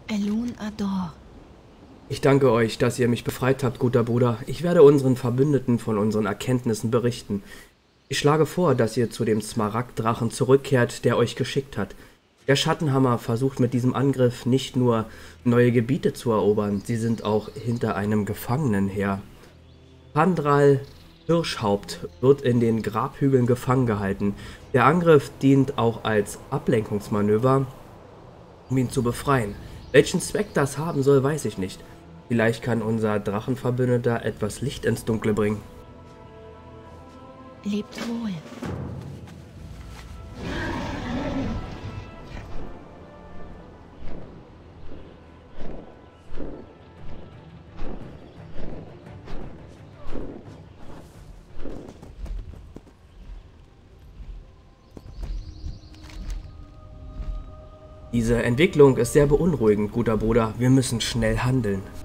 Elun Ador. Ich danke euch, dass ihr mich befreit habt, guter Bruder. Ich werde unseren Verbündeten von unseren Erkenntnissen berichten. Ich schlage vor, dass ihr zu dem Smaragddrachen zurückkehrt, der euch geschickt hat. Der Schattenhammer versucht mit diesem Angriff nicht nur neue Gebiete zu erobern, sie sind auch hinter einem Gefangenen her. Pandral Hirschhaupt wird in den Grabhügeln gefangen gehalten. Der Angriff dient auch als Ablenkungsmanöver, um ihn zu befreien. Welchen Zweck das haben soll, weiß ich nicht. Vielleicht kann unser Drachenverbündeter etwas Licht ins Dunkle bringen. Lebt wohl. Diese Entwicklung ist sehr beunruhigend, guter Bruder. Wir müssen schnell handeln.